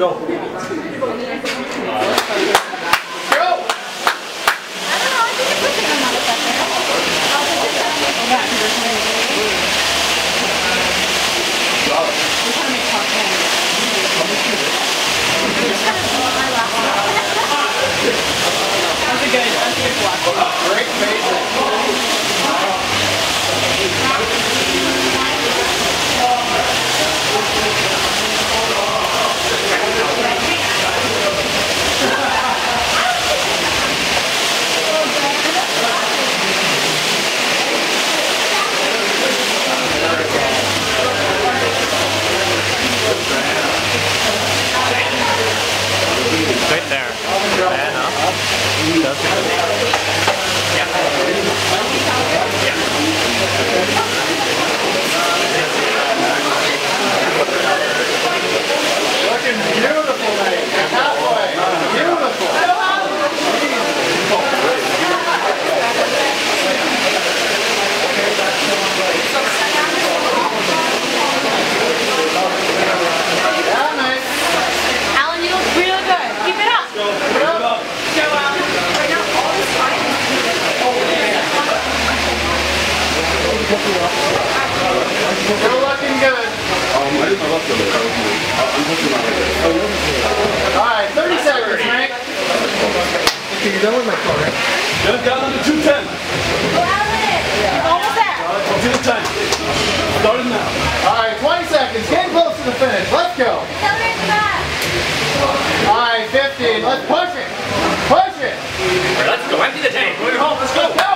Go. Great basic. Right there. Fan up. Yeah. Looking beautiful, mate. Halfway. Beautiful. Yeah, mate. Alan, you look really good. Keep it up. Go, Alan. You're looking good. Alright, 30 seconds, Frank. Okay, you're done with my car, right? Get down under 210. Go Alan. You're almost there. Do the time. Starting now. Alright, 20 seconds. Getting close to the finish. Let's go. Accelerate the back. Alright, 15. Let's push it. Push it. Let's go. Empty the tank. Go home. Let's go.